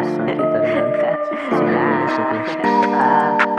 som aqui, tá ligado? Você vai gostar, curtir.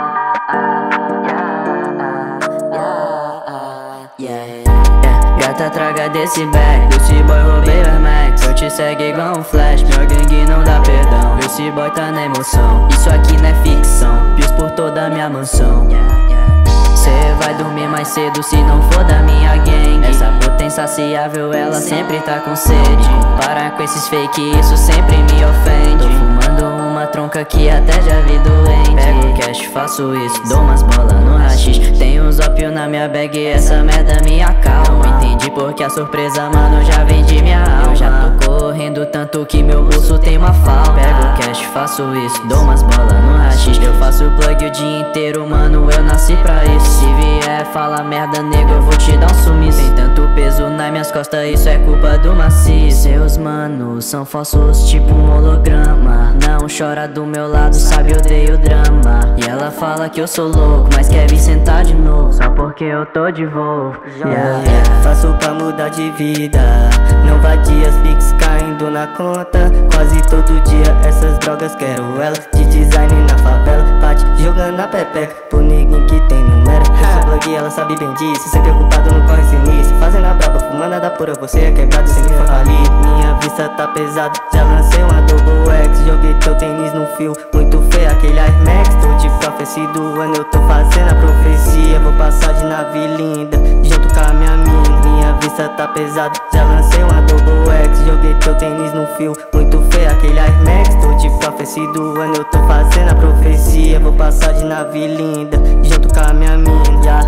Gata, traga desse bag, desse boy roubei o Air Max. Eu te segue igual um flash, minha gangue não dá perdão. Esse boy tá na emoção, isso aqui não é ficção. Pios por toda a minha mansão. Cê vai dormir mais cedo se não for da minha gangue. Essa puta insaciável, ela sempre tá com sede. Para com esses fake, isso sempre me ofende. Tô fumando uma tronca que até já vi doente. Pego o cash, faço isso, dou umas bolas no rachis. Tenho uns ópio na minha bag, essa merda me acalma. Entendi porque a surpresa, mano, já vende minha alma. Eu já tô correndo tanto que meu bolso tem uma falta. Pego o cash, faço isso, dou umas bolas no rachis. Eu faço plug o dia inteiro, mano, eu nasci pra isso. Se vier fala merda, nego, eu vou te dar um sumiço. Tem tanto peso nas minhas costas, isso é culpa do maciço. Seus manos são falsos, tipo um holograma. Não chora do meu lado, sabe, odeio drama. E ela fala que eu sou louco, mas quer vir sentar de novo, só porque eu tô de voo. Faço pra mudar de vida, não vadia as pics caindo na conta. Quase todo dia essas drogas, quero elas de design na favela. Bate jogando na pepeca, por ninguém que tem número. Eu sou blog, ela sabe bem disso, sempre ocupado no corre sinistro. Fazendo a braba, fumando a da pura, você é quebrado, sempre foi falido. Minha vista tá pesada, já lancei uma Double X. Joguei teu tênis no fio, muito feio aquele Air Max. Tô de profecia do ano, eu tô fazendo a profecia. Vou passar de nave linda, junto com a minha mina. Minha vista tá pesada, já lancei uma Double X. Joguei teu tênis no fio, muito feio aquele Air Max. Tô de profecia do ano, eu tô fazendo a profecia. Vou passar de nave linda, junto com a minha mina.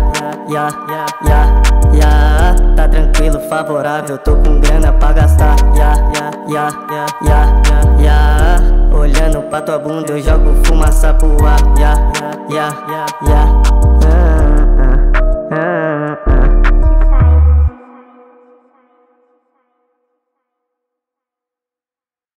Tá tranquilo, favorável, tô com grana pra gastar. Olhando pra tua bunda, eu jogo fumaça pro ar.